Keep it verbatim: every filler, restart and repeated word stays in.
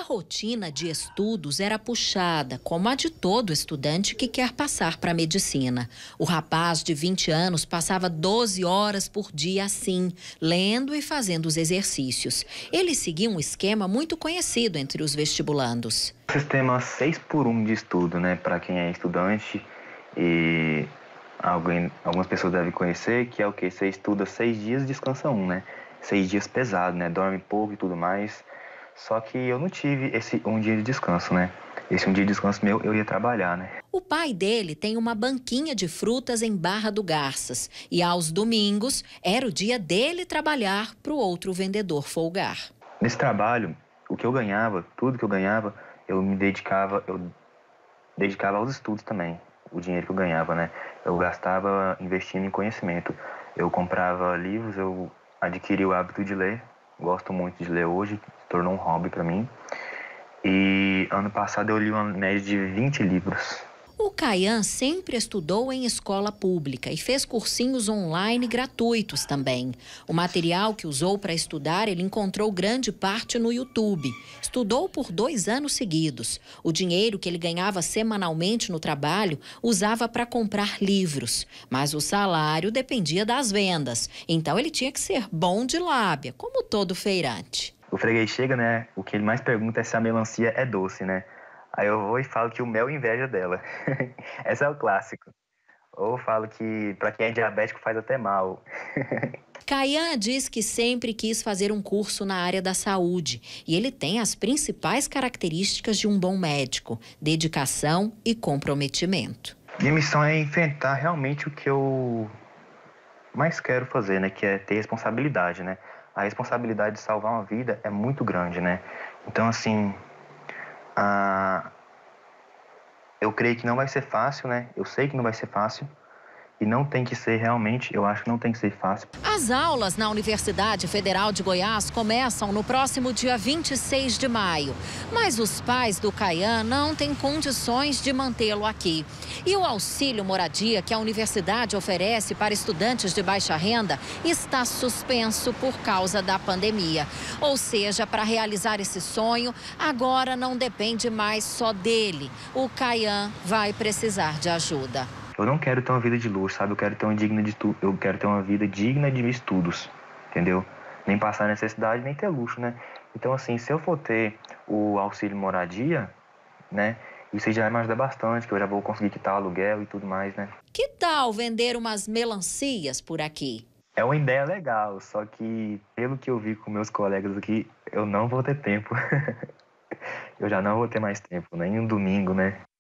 rotina de estudos era puxada, como a de todo estudante que quer passar para a medicina. O rapaz de vinte anos passava doze horas por dia assim, lendo e fazendo os exercícios. Ele seguia um esquema muito conhecido entre os vestibulandos. Sistema seis por um de estudo, né, para quem é estudante, e alguém, algumas pessoas devem conhecer, que é o que? Você estuda seis dias e descansa um, né? Seis dias pesado, né? Dorme pouco e tudo mais. Só que eu não tive esse um dia de descanso, né? Esse um dia de descanso meu, eu ia trabalhar, né? O pai dele tem uma banquinha de frutas em Barra do Garças. E aos domingos, era o dia dele trabalhar para o outro vendedor folgar. Nesse trabalho, o que eu ganhava, tudo que eu ganhava, eu me dedicava, eu dedicava aos estudos também. O dinheiro que eu ganhava, né? Eu gastava investindo em conhecimento. Eu comprava livros, eu adquiri o hábito de ler. Gosto muito de ler hoje, se tornou um hobby para mim. E ano passado eu li uma média de vinte livros. O Caian sempre estudou em escola pública e fez cursinhos online gratuitos também. O material que usou para estudar, ele encontrou grande parte no YouTube. Estudou por dois anos seguidos. O dinheiro que ele ganhava semanalmente no trabalho usava para comprar livros. Mas o salário dependia das vendas. Então ele tinha que ser bom de lábia, como todo feirante. O freguês chega, né? O que ele mais pergunta é se a melancia é doce, né? Aí eu vou e falo que o mel inveja dela. Esse é o clássico. Ou falo que para quem é diabético faz até mal. Caian diz que sempre quis fazer um curso na área da saúde. E ele tem as principais características de um bom médico: dedicação e comprometimento. Minha missão é enfrentar realmente o que eu mais quero fazer, né? Que é ter responsabilidade, né? A responsabilidade de salvar uma vida é muito grande, né? Então, assim, a... eu creio que não vai ser fácil, né? Eu sei que não vai ser fácil. E não tem que ser realmente, eu acho que não tem que ser fácil. As aulas na Universidade Federal de Goiás começam no próximo dia vinte e seis de maio. Mas os pais do Caian não têm condições de mantê-lo aqui. E o auxílio moradia que a universidade oferece para estudantes de baixa renda está suspenso por causa da pandemia. Ou seja, para realizar esse sonho, agora não depende mais só dele. O Caian vai precisar de ajuda. Eu não quero ter uma vida de luxo, sabe? Eu quero ter uma digna de tu... eu quero ter uma vida digna de estudos, entendeu? Nem passar necessidade, nem ter luxo, né? Então, assim, se eu for ter o auxílio moradia, né? Isso já vai me ajudar bastante, que eu já vou conseguir quitar o aluguel e tudo mais, né? Que tal vender umas melancias por aqui? É uma ideia legal, só que, pelo que eu vi com meus colegas aqui, eu não vou ter tempo. Eu já não vou ter mais tempo, nem um domingo, né?